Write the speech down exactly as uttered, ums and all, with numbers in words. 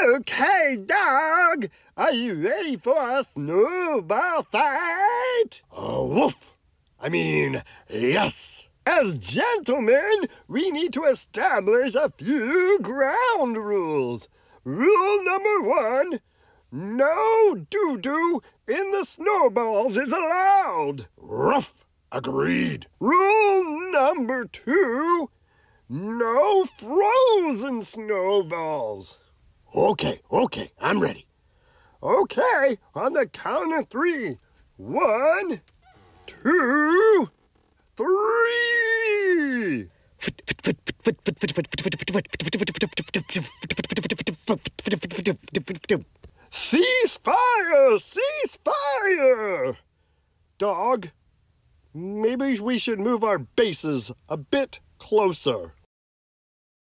Okay, dog. Are you ready for a snowball fight? Uh, woof. I mean, yes. As gentlemen, we need to establish a few ground rules. Rule number one, no doo-doo in the snowballs is allowed. Rough. Agreed. Rule number two, no frozen snowballs. Okay, okay, I'm ready. Okay, on the count of three. One, two, three. Cease fire! Cease fire! Dog, maybe we should move our bases a bit closer.